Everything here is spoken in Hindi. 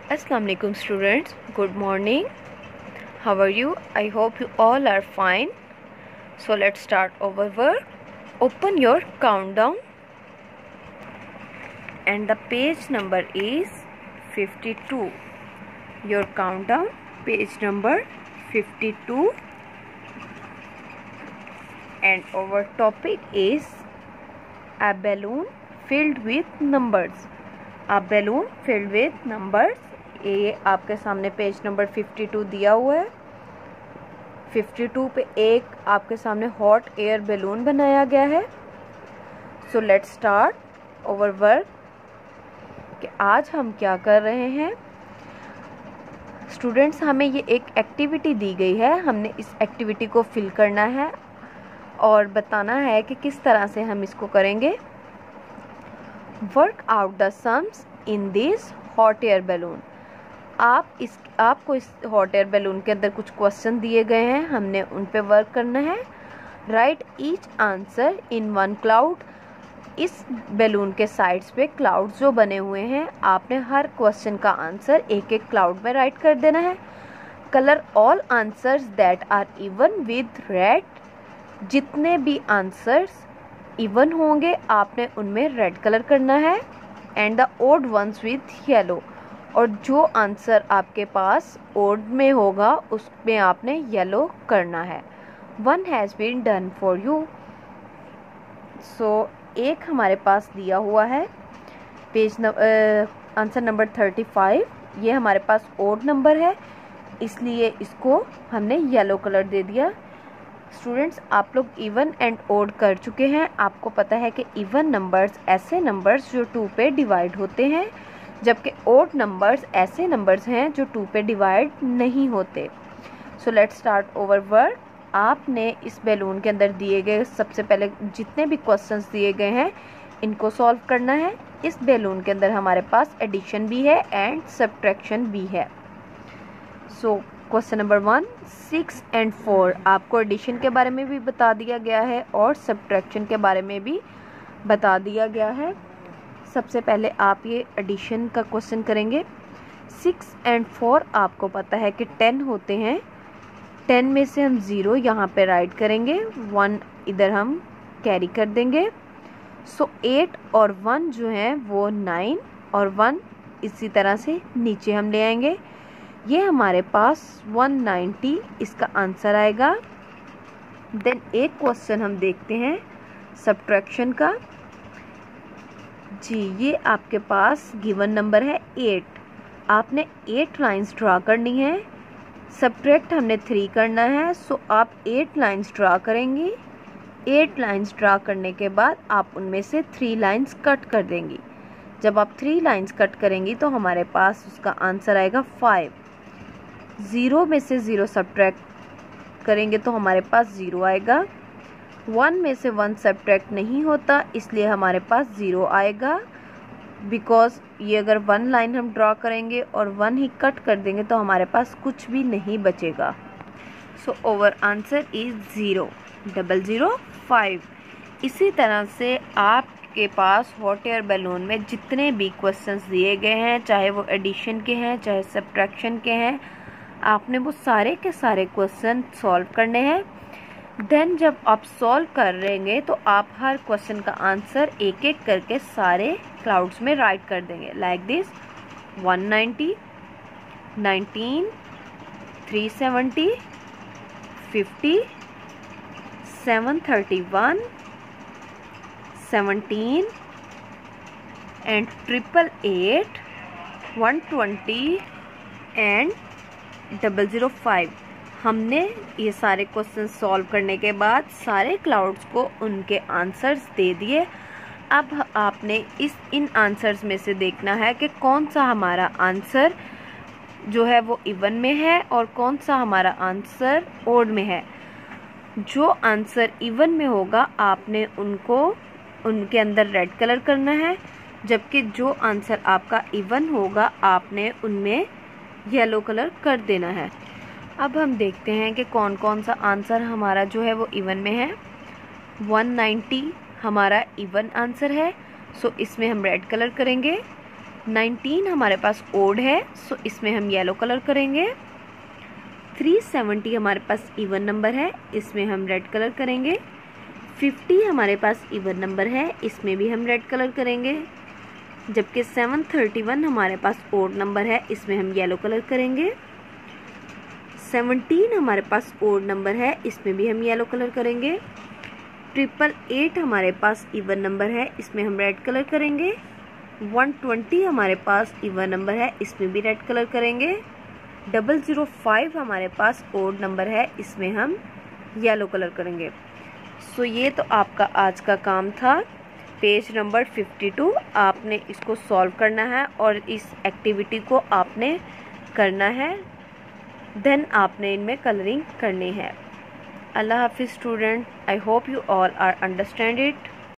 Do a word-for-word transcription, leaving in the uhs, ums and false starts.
Assalamu alaikum students, good morning. How are you? I hope you all are fine. So let's start our work. Open your countdown and the page number is fifty-two. Your countdown, page number fifty-two, and our topic is a balloon filled with numbers. A balloon filled with numbers. ये आपके सामने पेज नंबर बावन दिया हुआ है। बावन पे एक आपके सामने हॉट एयर बैलून बनाया गया है। So let's start our work कि आज हम क्या कर रहे हैं। स्टूडेंट्स, हमें ये एक एक्टिविटी दी गई है, हमने इस एक्टिविटी को फिल करना है और बताना है कि किस तरह से हम इसको करेंगे। Work out the sums in this hot air balloon. आप इस आपको इस हॉट एयर बैलून के अंदर कुछ क्वेश्चन दिए गए हैं, हमने उन पे वर्क करना है। Write each answer in one cloud. इस बैलून के साइड्स पे क्लाउड्स जो बने हुए हैं, आपने हर क्वेश्चन का आंसर एक एक क्लाउड में राइट कर देना है। Colour all answers that are even with red. जितने भी आंसर्स इवन होंगे आपने उनमें रेड कलर करना है। And the odd ones with yellow. और जो आंसर आपके पास ओड में होगा उसमें आपने येलो करना है। One has been done for you. So एक हमारे पास दिया हुआ है page answer number thirty five. ये हमारे पास ओड नंबर है, इसलिए इसको हमने येलो कलर दे दिया। स्टूडेंट्स, आप लोग इवन एंड ओड कर चुके हैं। आपको पता है कि इवन नंबर्स ऐसे नंबर्स जो टू पे डिवाइड होते हैं, जबकि ओड नंबर्स ऐसे नंबर्स हैं जो टू पे डिवाइड नहीं होते। So let's start our work. आपने इस बैलून के अंदर दिए गए सबसे पहले जितने भी क्वेश्चंस दिए गए हैं इनको सॉल्व करना है। इस बैलून के अंदर हमारे पास एडिशन भी है एंड सब्ट्रैक्शन भी है। So question number one, six and four. आपको एडिशन के बारे में भी बता दिया गया है और सब्ट्रैक्शन के बारे में भी बता दिया गया है। सबसे पहले आप ये एडिशन का क्वेश्चन करेंगे। सिक्स एंड फोर आपको पता है कि टेन होते हैं। टेन में से हम ज़ीरो यहाँ पे राइट करेंगे, वन इधर हम कैरी कर देंगे। सो एट और वन जो है वो नाइन और वन इसी तरह से नीचे हम ले आएंगे। ये हमारे पास वन नाइन्टी इसका आंसर आएगा। देन एक क्वेश्चन हम देखते हैं सब्ट्रैक्शन का। जी, ये आपके पास गिवन नंबर है एट। आपने एट लाइंस ड्रा करनी है। सब्ट्रैक्ट हमने थ्री करना है। सो आप एट लाइंस ड्रा करेंगी। एट लाइंस ड्रा करने के बाद आप उनमें से थ्री लाइंस कट कर देंगी। जब आप थ्री लाइंस कट करेंगी तो हमारे पास उसका आंसर आएगा फाइव। ज़ीरो में से ज़ीरो सब्ट्रैक्ट करेंगे तो हमारे पास ज़ीरो आएगा। वन में से वन सब्ट्रैक्ट नहीं होता, इसलिए हमारे पास ज़ीरो आएगा। बिकॉज ये अगर वन लाइन हम ड्रॉ करेंगे और वन ही कट कर देंगे तो हमारे पास कुछ भी नहीं बचेगा। So our answer is zero, double zero five. इसी तरह से आपके पास हॉट एयर बैलून में जितने भी क्वेश्चंस दिए गए हैं, चाहे वो एडिशन के हैं चाहे सब्ट्रैक्शन के हैं, आपने वो सारे के सारे क्वेश्चन सॉल्व करने हैं। देन जब आप सॉल्व कर रहेंगे तो आप हर क्वेश्चन का आंसर एक एक करके सारे क्लाउड्स में राइट कर देंगे। Like this, one ninety, nineteen, three seventy, fifty, seven thirty one, seventeen and triple eight, one twenty and double zero five. हमने ये सारे क्वेश्चन सॉल्व करने के बाद सारे क्लाउड्स को उनके आंसर्स दे दिए। अब आपने इस इन आंसर्स में से देखना है कि कौन सा हमारा आंसर जो है वो इवन में है और कौन सा हमारा आंसर ओड में है। जो आंसर इवन में होगा आपने उनको उनके अंदर रेड कलर करना है, जबकि जो आंसर आपका इवन होगा आपने उनमें येलो कलर कर देना है। अब हम देखते हैं कि कौन कौन सा आंसर हमारा जो है वो इवन में है। वन नाइन्टी हमारा इवन आंसर है, सो इसमें हम रेड कलर करेंगे। नाइनटीन हमारे पास ओड है, सो इसमें हम येलो कलर करेंगे। थ्री सेवेंटी हमारे पास इवन नंबर है, इसमें हम रेड कलर करेंगे। फिफ्टी हमारे पास इवन नंबर है, इसमें भी हम रेड कलर करेंगे। जबकि सेवन थर्टी वन हमारे पास ओड नंबर है, इसमें हम येलो कलर करेंगे। सेवनटीन हमारे पास ओड नंबर है, इसमें भी हम येलो कलर करेंगे। ट्रिपल एट हमारे पास इवन नंबर है, इसमें हम रेड कलर करेंगे। वन ट्वेंटी हमारे पास इवन नंबर है, इसमें भी रेड कलर करेंगे। डबल ज़ीरो फाइव हमारे पास ओड नंबर है, इसमें हम येलो कलर करेंगे। सो ये तो आपका आज का काम था। पेज नंबर फिफ्टी टू आपने इसको सॉल्व करना है और इस एक्टिविटी को आपने करना है, देन आपने इनमें कलरिंग करनी है। अल्लाह हाफिज़ student, I hope you all are understand it.